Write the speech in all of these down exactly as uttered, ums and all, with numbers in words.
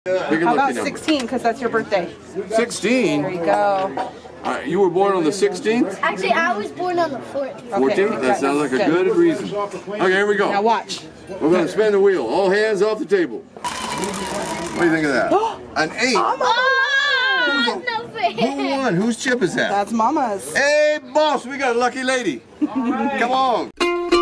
How about sixteen, because that's your birthday? sixteen? There you go. All right, you were born on the sixteenth? Actually, I was born on the fourteenth. fourteenth? Okay, That sounds like a good reason. Okay, here we go. Now watch. We're going to spin the wheel. All hands off the table. What do you think of that? An eight. Oh, no fair. Who won? Whose chip is that? That's Mama's. Hey, boss, we got a lucky lady. Right. Come on.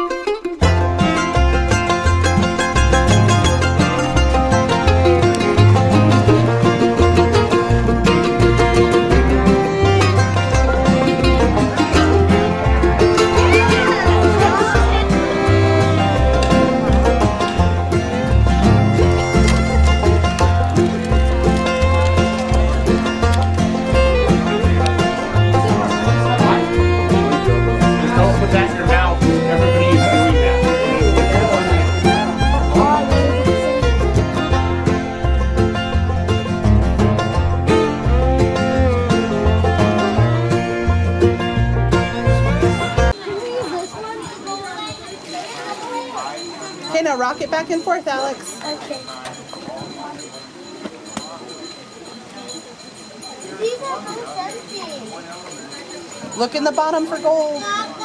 Okay, now rock it back and forth, Alex. Okay. These are both empty. Look in the bottom for gold.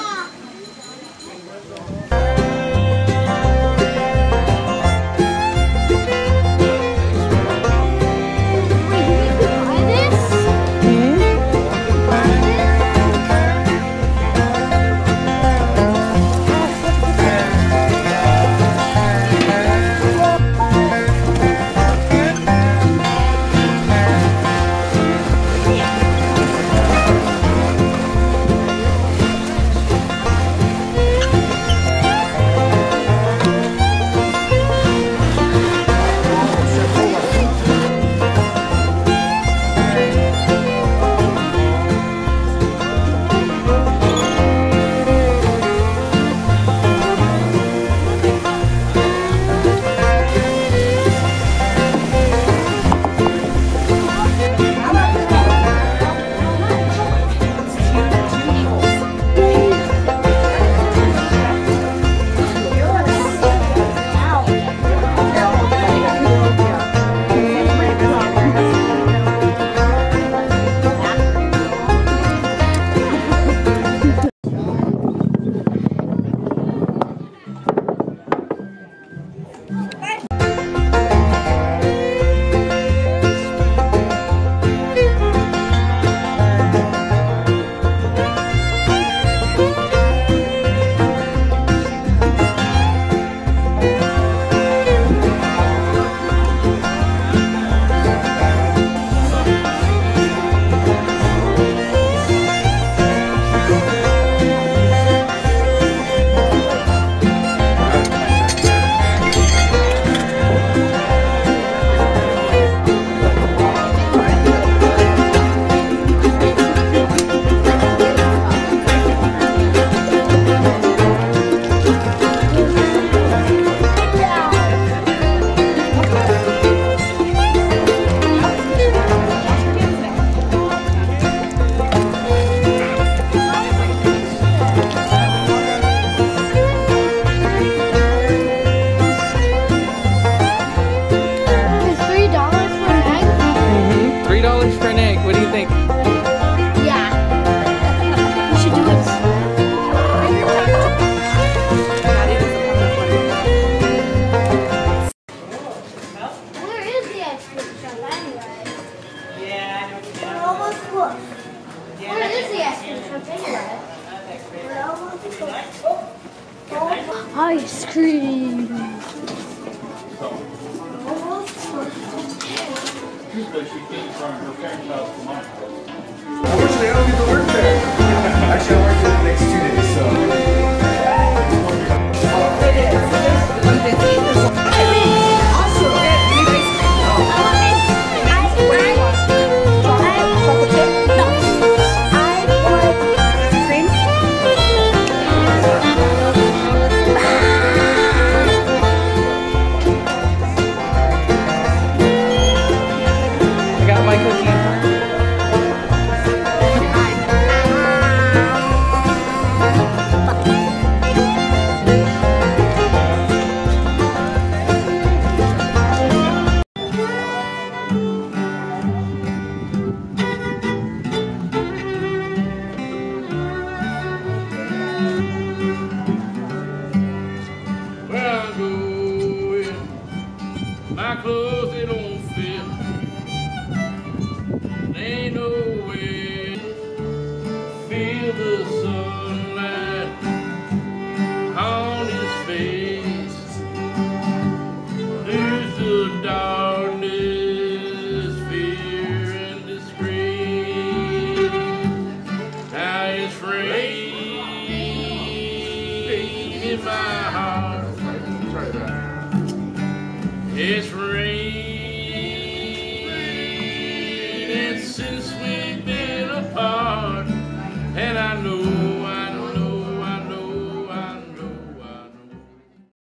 Ice cream. Unfortunately, I don't get to work there. Actually, I work there the next two days, so. I got my cookie. My clothes, they don't fit. There ain't no way. Feel the sunlight on his face. Lose the darkness, fear and disgrace. Now it's rain in my heart. It's rain.